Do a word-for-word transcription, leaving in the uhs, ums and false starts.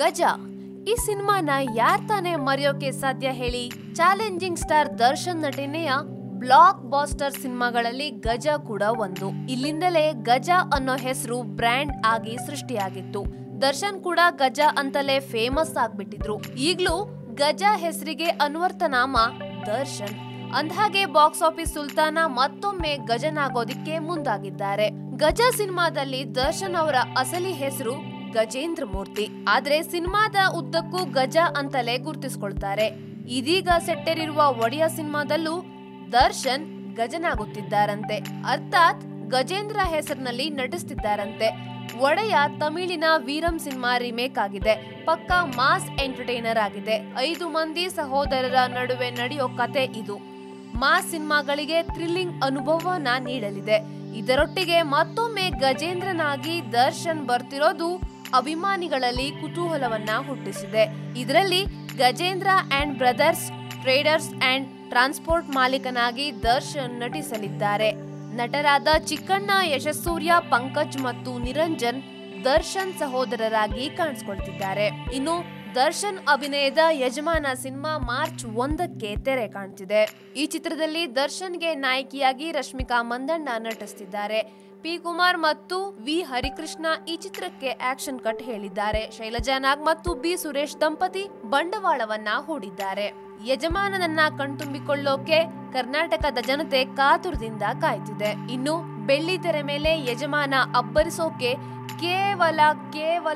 ಗಜ ಈ ಸಿನಿಮಾನ ಯಾರ್ ತಾನೇ ಮರೆಯೋಕೆ ಸಾಧ್ಯ ಹೇಳಿ. ಚಾಲೆಂಜಿಂಗ್ ಸ್ಟಾರ್ ದರ್ಶನ್ ನಟನೆಯ ಬ್ಲಾಕ್ ಬಾಸ್ಟರ್ ಸಿನಿಮಾಗಳಲ್ಲಿ ಗಜ ಕೂಡ ಒಂದು. ಇಲ್ಲಿಂದಲೇ ಗಜ ಅನ್ನೋ ಹೆಸರು ಬ್ರ್ಯಾಂಡ್ ಆಗಿ ಸೃಷ್ಟಿಯಾಗಿತ್ತು. ದರ್ಶನ್ ಕೂಡ ಗಜ ಅಂತಲೇ ಫೇಮಸ್ ಆಗ್ಬಿಟ್ಟಿದ್ರು. ಈಗ್ಲೂ ಗಜ ಹೆಸರಿಗೆ ಅನ್ವರ್ಥನಾಮ ದರ್ಶನ್. ಅಂದ್ಹಾಗೆ ಬಾಕ್ಸ್ ಆಫೀಸ್ ಸುಲ್ತಾನ ಮತ್ತೊಮ್ಮೆ ಗಜನಾಗೋದಿಕ್ಕೆ ಮುಂದಾಗಿದ್ದಾರೆ. ಗಜ ಸಿನಿಮಾದಲ್ಲಿ ದರ್ಶನ್ ಅವರ ಅಸಲಿ ಹೆಸರು ಗಜೇಂದ್ರ ಮೂರ್ತಿ. ಆದ್ರೆ ಸಿನಿಮಾದ ಉದ್ದಕ್ಕೂ ಗಜ ಅಂತಲೇ ಗುರ್ತಿಸ್ಕೊಳ್ತಾರೆ. ಇದೀಗ ಸೆಟ್ಟೇರಿರುವ ಒಡೆಯ ಸಿನಿಮಾದಲ್ಲೂ ದರ್ಶನ್ ಗಜನಾಗುತ್ತಿದ್ದಾರಂತೆ. ಅರ್ಥಾತ್ ಗಜೇಂದ್ರ ಹೆಸರಿನಲ್ಲಿ ನಟಿಸ್ತಿದ್ದಾರಂತೆ. ಒಡೆಯ ತಮಿಳಿನ ವೀರಂ ಸಿನಿಮಾ ರಿಮೇಕ್ ಆಗಿದೆ. ಪಕ್ಕಾ ಮಾಸ್ ಎಂಟರ್ಟೈನರ್ ಆಗಿದೆ. ಐದು ಮಂದಿ ಸಹೋದರರ ನಡುವೆ ನಡೆಯೋ ಕತೆ ಇದು. ಮಾಸ್ ಸಿನಿಮಾಗಳಿಗೆ ಥ್ರಿಲ್ಲಿಂಗ್ ಅನುಭವನ ನೀಡಲಿದೆ. ಇದರೊಟ್ಟಿಗೆ ಮತ್ತೊಮ್ಮೆ ಗಜೇಂದ್ರನಾಗಿ ದರ್ಶನ್ ಬರ್ತಿರೋದು ಅಭಿಮಾನಿಗಳಲ್ಲಿ ಕುತೂಹಲವನ್ನ ಹುಟ್ಟಿಸಿದೆ. ಇದರಲ್ಲಿ Gajendra and brothers traders and transport ಮಾಲೀಕನಾಗಿ ದರ್ಶನ್ ನಟಿಸಲಿದ್ದಾರೆ. ನಟರಾದ ಚಿಕ್ಕಣ್ಣ, ಯಶಸ್ಸೂರ್ಯ, ಪಂಕಜ್ ಮತ್ತು ನಿರಂಜನ್ ದರ್ಶನ್ ಸಹೋದರರಾಗಿ ಕಾಣಿಸಿಕೊಳ್ತಿದ್ದಾರೆ. ಇನ್ನು ದರ್ಶನ್ ಅಭಿನಯದ ಯಜಮಾನ ಸಿನಿಮಾ ಮಾರ್ಚ್ ಒಂದಕ್ಕೆ ತೆರೆ ಕಾಣ್ತಿದೆ. ಈ ಚಿತ್ರದಲ್ಲಿ ದರ್ಶನ್ಗೆ ನಾಯಕಿಯಾಗಿ ರಶ್ಮಿಕಾ ಮಂದಣ್ಣ ನಟಿಸ್ತಿದ್ದಾರೆ. ಪಿ ಕುಮಾರ್ ಮತ್ತು ವಿ ಹರಿಕೃಷ್ಣ ಈ ಚಿತ್ರಕ್ಕೆ ಆಕ್ಷನ್ ಕಟ್ ಹೇಳಿದ್ದಾರೆ. ಶೈಲಜಾ ನಾಗ್ ಮತ್ತು ಬಿ ಸುರೇಶ್ ದಂಪತಿ ಬಂಡವಾಳವನ್ನ ಹೂಡಿದ್ದಾರೆ. ಯಜಮಾನನನ್ನ ಕಣ್ತುಂಬಿಕೊಳ್ಳೋಕೆ ಕರ್ನಾಟಕದ ಜನತೆ ಕಾತುರದಿಂದ ಕಾಯ್ತಿದೆ. ಇನ್ನು ಬೆಳ್ಳಿ ತೆರೆ ಮೇಲೆ ಯಜಮಾನ ಅಬ್ಬರಿಸೋಕೆ ಕೇವಲ ಕೇವಲ